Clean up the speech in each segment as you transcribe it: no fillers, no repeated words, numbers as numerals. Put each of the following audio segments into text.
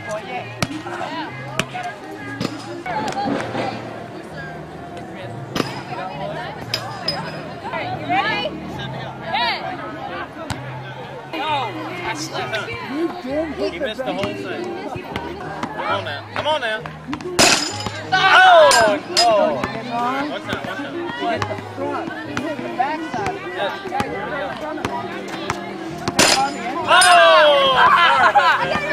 He missed the whole thing. Come on now. Come on now. Oh! No! Watch out, watch out. He hit the front. He hit the backside. Oh! Sorry about that.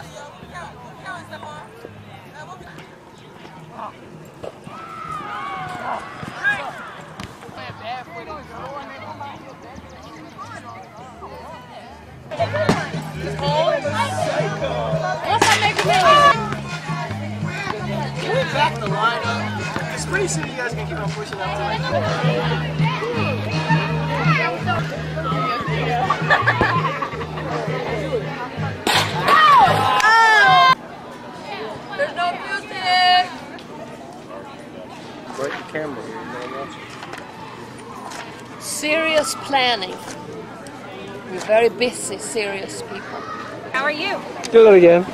Can we back the line up? It's pretty soon you guys can keep on pushing up to There's no music! break the camera here, you know what? Serious planning. We're very busy, serious people. How are you? Do it again.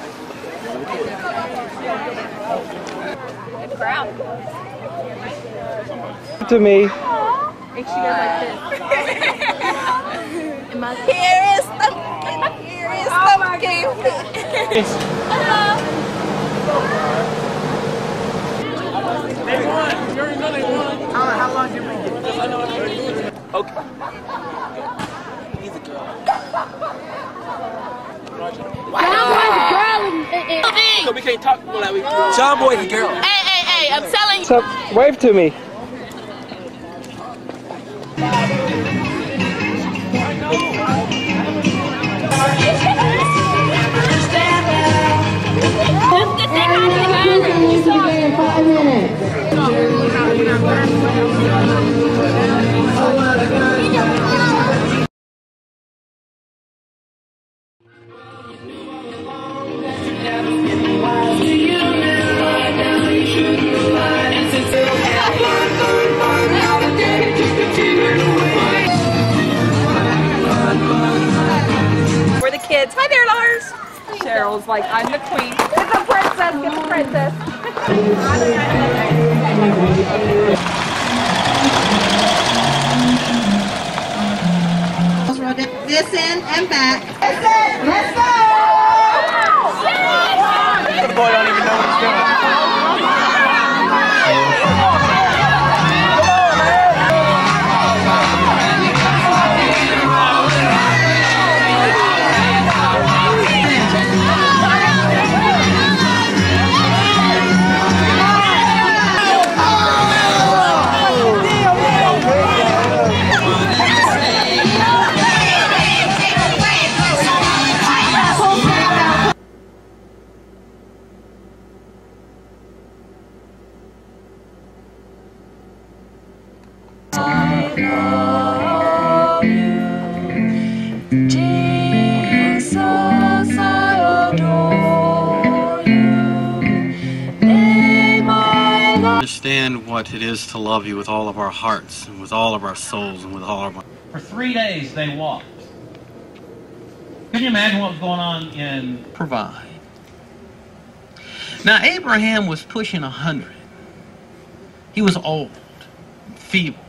Good crowd. To me. She goes like this. Here is the here is the Hello. How long did we get? Okay. He's a girl. So we can't talk like we. John Boy's a girl. Hey, I'm telling you. So wave to me. We're the kids. Hi there, Lars. Cheryl's like, I'm the queen. Get the princess. Get the princess. This in and back. Let's go! The boy don't even know what he's doing. Understand what it is to love you with all of our hearts and with all of our souls and with all of our... For 3 days they walked. Can you imagine what was going on in... Provide. Now Abraham was pushing 100. He was old, feeble.